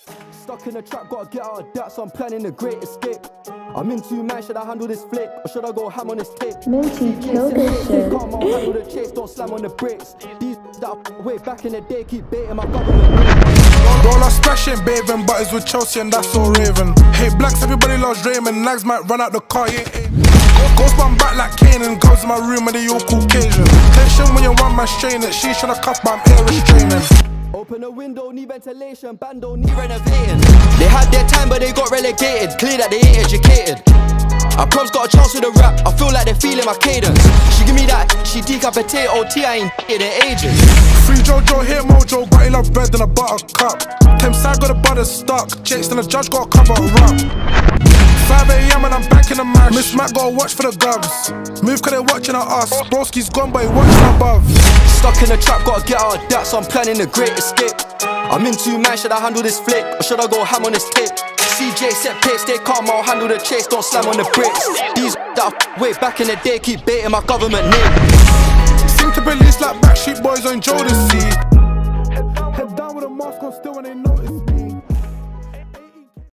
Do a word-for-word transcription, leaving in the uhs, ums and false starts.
Stuck in a trap, gotta get out of that, so I'm planning a great escape. I'm in two man, should I handle this flick, or should I go ham on this tape? Minty, kill this shit. Come on, handle the chase, don't slam on the brakes. These that I way back in the day keep baiting my government. Roll our splash ain't bathing, but it's with Chelsea and that's all Raven. Hate blacks, everybody loves Raymond. Nags might run out the car, yeah. Ghost man back like Kanan, goes in my room and they all Caucasian. Tension when you one man strain it, she's tryna cuff but I'm air restraining. Open a window, need ventilation, bando need renovating. They had their time but they got relegated, clear that they ain't educated. Our prom's got a chance with a rap, I feel like they're feeling my cadence. She give me that, she decapitate O T, I ain't in ages. Free Jojo, here Mojo, but he love bread and a buttercup. Tim side got a butter stuck, Jakes and the judge got a cover up. five A M and I'm back in the mash. Miss Mac gotta watch for the gloves. Move cause they watching at us. Broski's gone but he watching above. Stuck in the trap, gotta get out of that, so I'm planning a great escape. I'm in two man, should I handle this flick, or should I go ham on this tape? C J set pace, stay calm, I'll handle the chase, don't slam on the brakes. These that I way back in the day keep baiting my government name. Seem to release like backstreet boys on Jodeci. Head down with a mask on still and they know